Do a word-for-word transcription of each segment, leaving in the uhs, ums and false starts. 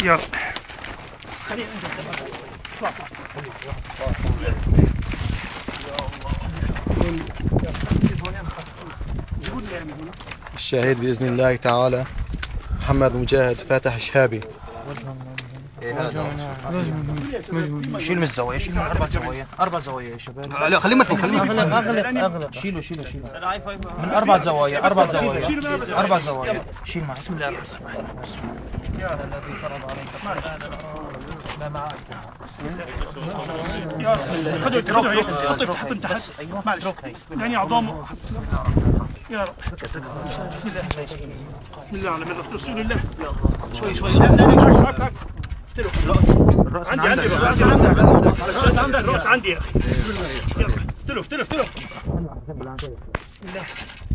يلا خلينا اطلع اطلع. الشاهد بإذن الله تعالى محمد مجاهد فاتح شهابي. شيل من الزوايا، شيل من اربع زوايا، اربع زوايا يا شباب. لا خليه ملفوف، خليه ملفوف. اغلب اغلب شيلوا شيلوا شيلوا من اربع زوايا، اربع زوايا، اربع زوايا. شيل معك. بسم الله الرحمن الرحيم. يا الذي فرض عليك لا معك. بسم الله يا بسم الله. خذوا خذوا حطوا حطوا تحت. معلش يعني عظامه. يا رب بسم الله بسم الله على مدة رسول الله. شوي شوي. لا لا بالعكس بالعكس بالعكس. افتلوا الراس. عندي عندي الراس عندي الراس عندي الراس عندي يا اخي. يلا افتلوا افتلوا افتلوا. بسم الله.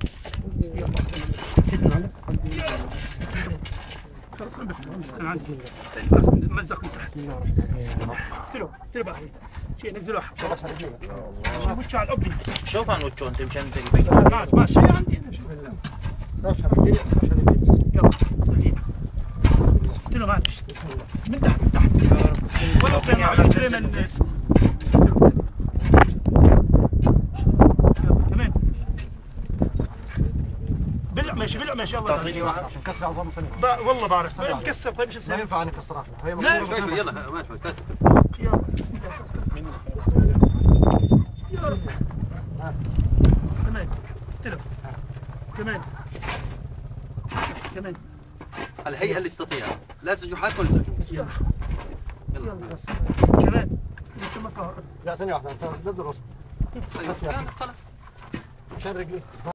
خلاص انا بفتح مزق من تحت. افتلوا افتلوا بقى شيء نزلوا واحد وش على الابني. شوف عن وجهه انت مشان تبين. ماشي ماشي شيء عندي. بسم الله. يلا افتلوا معلش. بسم الله من تحت من تحت. ولو كان على كلمه كمان. بلع ماشي بلع ماشي يلا تعطيني واحد عشان كسر عظام سنه. والله بعرف مكسر. طيب ايش ما ينفع نكسرها احنا. هي لا شوي شوي يلا ماشي شوي. يلا بسم الله بسم الله يا رب. كمان افتلوا كمان كمان. الهيئه اللي تستطيعها لا تسجحات ولا تسجح. يلا يلا كمان. لا ثانيه واحده انت نزل راسك بس يا اخي عشان رجلي.